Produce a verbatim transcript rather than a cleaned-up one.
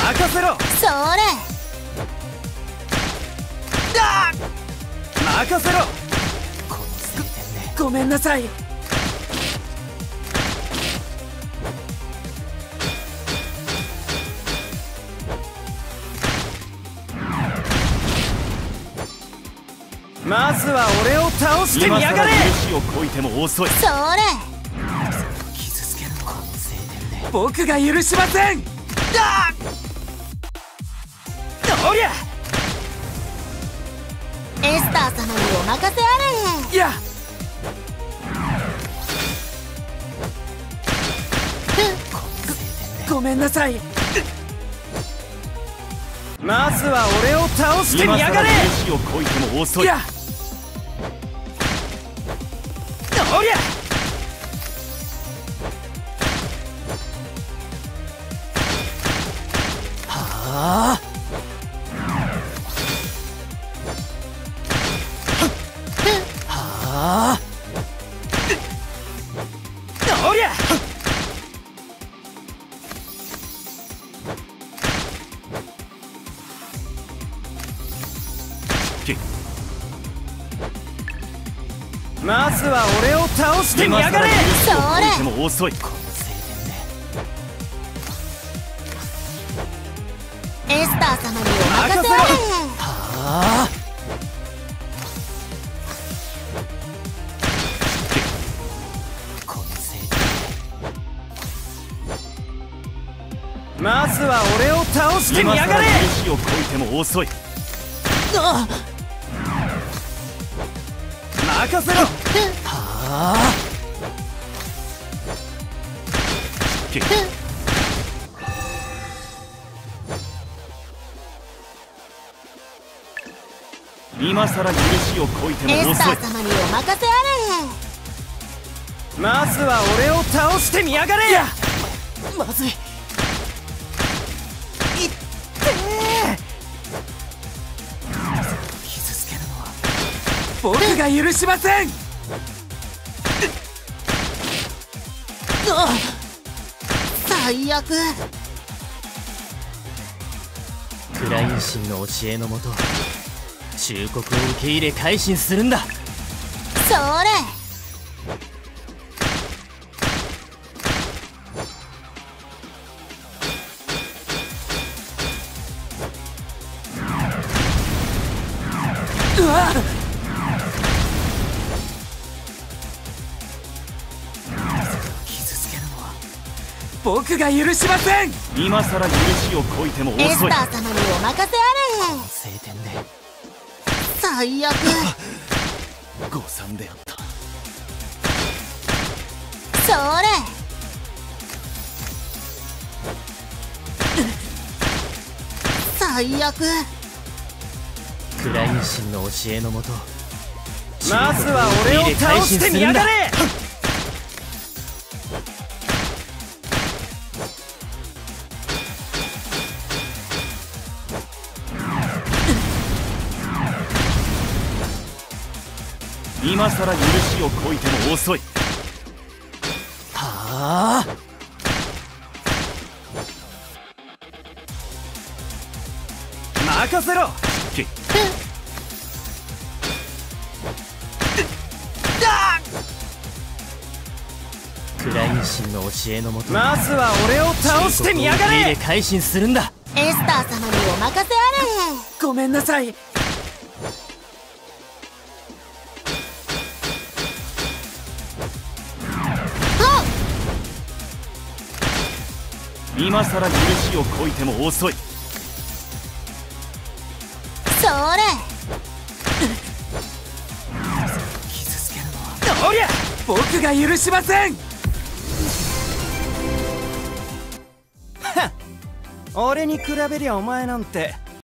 任せろ。 それ。 だ任せろ。 この晴天でごめんなさい。まずは俺を倒してみやがれ。 飯をこいても遅い。 それ。 傷つけるのこの晴天で僕が許しません。だおりゃ。 エスター様にお任せあれ。 いやごごめんなさい。まずは俺を倒してみやがれ。 飯をこいても遅い。 いやおりゃ。 はあはあおりゃ。まずは俺を倒してみやがれ。 それ。 でも遅い。この晴天でエスター様にお任せあれ。 はあこの晴天でまずは俺を倒してみやがれ。 飯をこいても遅い。 あ任せろ。 はあ今さら飯をこいてエも遅い。 スター様にお任せあれ。 まずは俺を倒してみやがれ。いやまずい。 いって傷つけるのは僕が許しません。 あ最悪。 クライン神の教えのもと忠告を受け入れ改心するんだ。 それ。 うわっ傷つけるのは僕が許しません。 今さら飯をこいても遅い。 エスター様にお任せあれ。 晴天で最悪。 誤算であった。 それ。最悪。 クライン神の教えのもとまずは俺を倒してみやがれ。 今さら許しをこいても遅い。はあ任せろ。 けクライン神の教えのもとまずは俺を倒してみやがれ。 改心するんだ。 エスター様にお任せあれ。 ごめんなさい。 今さら許しをこいても遅い。 それ。 傷つけるのはおりゃ僕が許しません。はっ俺に比べりゃお前なんて